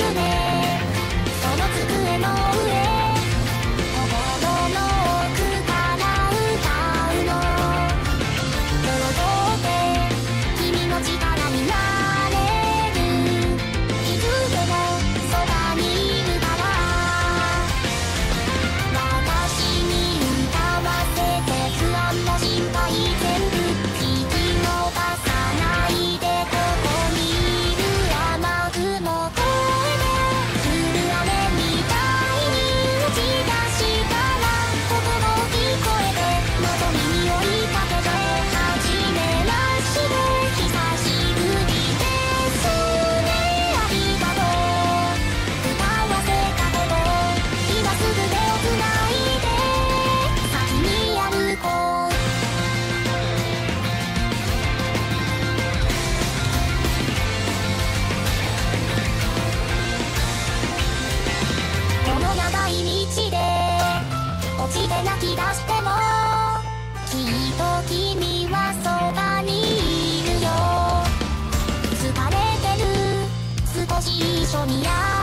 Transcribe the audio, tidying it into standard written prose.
ね。その机の上、心の奥から歌うの。堂々って君の力になれる。いつでもそばにいるから。私に歌わせて不安も心配全部聞き逃さないで。ここにいる雨雲越えて降る雨みたいに打ち出したら言葉を聞こえて望みに追いかけて初めまして久しぶりですねありがとう歌わせたこと今すぐ手をつないで先に歩こうこの長い道で落ちて泣き出してもきっと君はそばにいるよ疲れてる少し一緒にや